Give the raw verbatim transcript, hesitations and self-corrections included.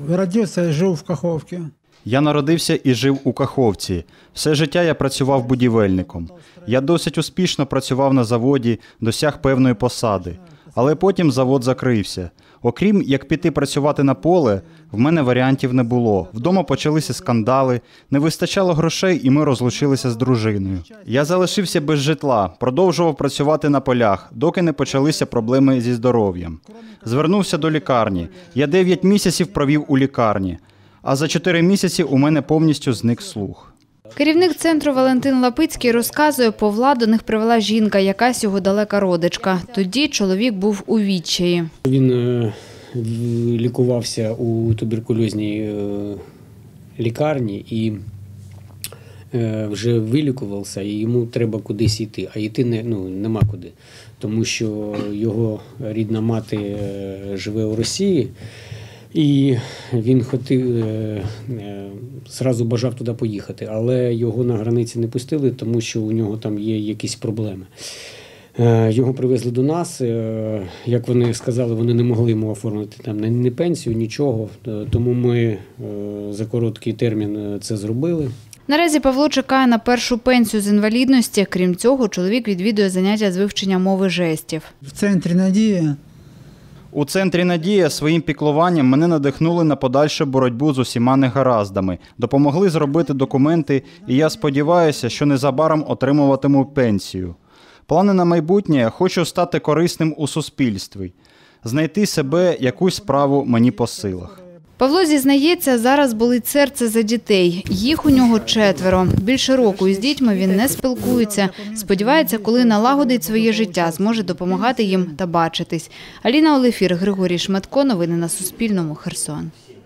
Родився і жив в Каховці. Я народився і жив у Каховці. Все життя я працював будівельником. Я досить успішно працював на заводі, досяг певної посади. Але потім завод закрився. Окрім як піти працювати на поле, в мене варіантів не було. Вдома почалися скандали, не вистачало грошей і ми розлучилися з дружиною. Я залишився без житла, продовжував працювати на полях, доки не почалися проблеми зі здоров'ям. Звернувся до лікарні. Я дев'ять місяців провів у лікарні, а за чотири місяці у мене повністю зник слух. Керівник центру Валентин Лапицький розказує, Павла до них привела жінка, якась його далека родичка. Тоді чоловік був у відчаї. Він е, лікувався у туберкульозній е, лікарні і е, вже вилікувався, і йому треба кудись йти, а йти не, ну, нема куди. Тому що його рідна мати е, живе у Росії, і він хотів, зразу бажав туди поїхати, але його на границі не пустили, тому що у нього там є якісь проблеми. Його привезли до нас, як вони сказали, вони не могли йому оформити там ні пенсію, нічого, тому ми за короткий термін це зробили. Наразі Павло чекає на першу пенсію з інвалідності. Крім цього, чоловік відвідує заняття з вивчення мови жестів. В центрі «Надія». У центрі «Надія» своїм піклуванням мене надихнули на подальшу боротьбу з усіма негараздами, допомогли зробити документи, і я сподіваюся, що незабаром отримуватиму пенсію. Плани на майбутнє – хочу стати корисним у суспільстві, знайти себе, якусь справу мені по силах. Павло зізнається, зараз болить серце за дітей. Їх у нього четверо. Більше року із дітьми він не спілкується. Сподівається, коли налагодить своє життя, зможе допомагати їм та бачитись. Аліна Олефір, Григорій Шматко. Новини на Суспільному. Херсон.